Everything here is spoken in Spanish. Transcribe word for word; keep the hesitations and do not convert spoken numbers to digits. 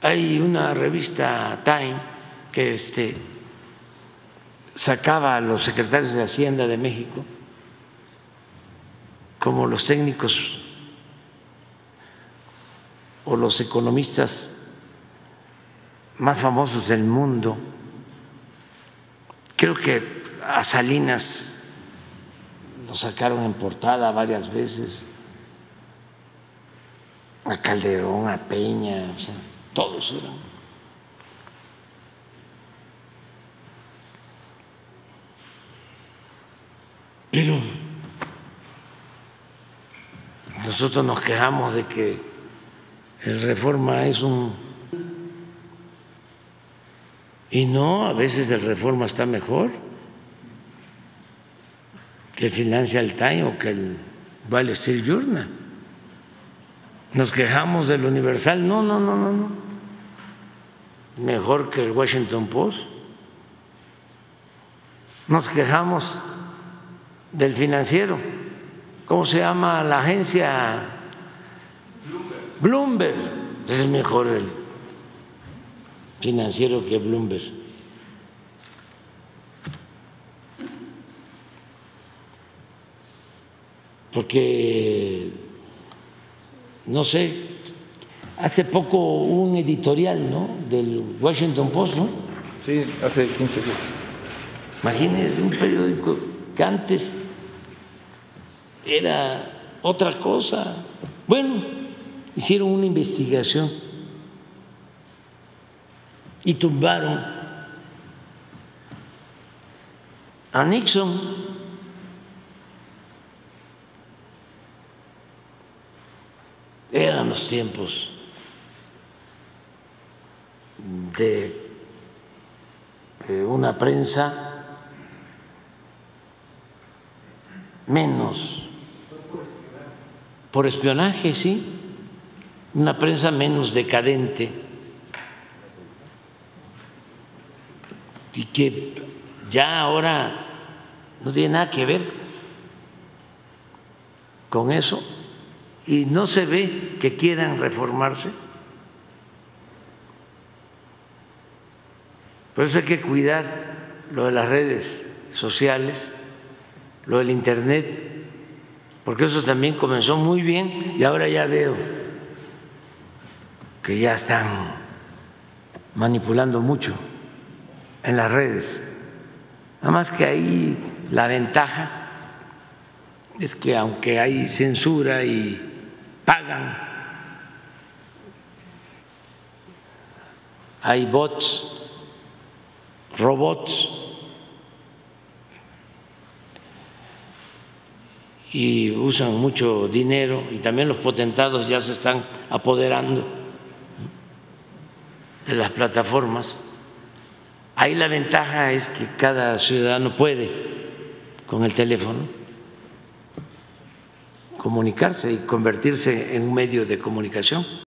hay una revista Time que este, sacaba a los secretarios de Hacienda de México como los técnicos o los economistas más famosos del mundo. Creo que a Salinas lo sacaron en portada varias veces, a Calderón, a Peña, o sea, todos eran. Pero nosotros nos quejamos de que el Reforma es un... Y no, a veces el Reforma está mejor que el Financial Times o que el Wall Street Journal. Nos quejamos del Universal, no, no, no, no, no. Mejor que el Washington Post. Nos quejamos del Financiero. ¿Cómo se llama la agencia? Bloomberg. Bloomberg. Es mejor el Financiero que Bloomberg. Porque, no sé, hace poco hubo un editorial, ¿no?, del Washington Post, ¿no? Sí, hace quince días. Imagínense, un periódico que antes era otra cosa. Bueno, hicieron una investigación y tumbaron a Nixon. Eran los tiempos de una prensa menos por espionaje, sí, una prensa menos decadente y que ya ahora no tiene nada que ver con eso. Y no se ve que quieran reformarse. Por eso hay que cuidar lo de las redes sociales, lo del Internet, porque eso también comenzó muy bien y ahora ya veo que ya están manipulando mucho en las redes. Nada más que ahí la ventaja es que aunque hay censura y pagan, hay bots, robots, y usan mucho dinero, y también los potentados ya se están apoderando de las plataformas. Ahí la ventaja es que cada ciudadano puede con el teléfono comunicarse y convertirse en un medio de comunicación.